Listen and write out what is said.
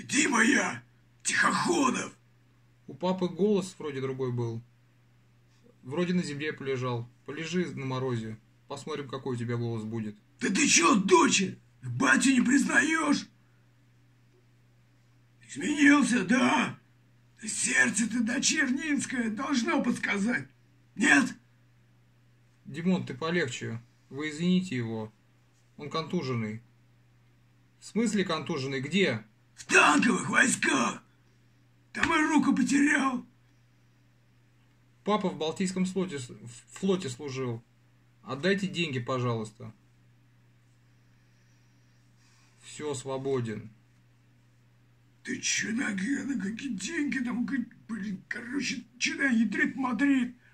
Дима я, Тихоходов. У папы голос вроде другой был. Вроде на земле полежал. Полежи на морозе. Посмотрим, какой у тебя голос будет. Да ты чё, доча, батю не признаешь? Изменился, да? Сердце-то дочернинское должно подсказать. Нет? Димон, ты полегче. Вы извините его. Он контуженный. В смысле контуженный? Где? В танковых войсках. Там и руку потерял. Папа в Балтийском флоте служил. Отдайте деньги, пожалуйста. Все, свободен. Ты чё, Нагана, какие деньги там, блин, короче, начинай ядрит Мадрид.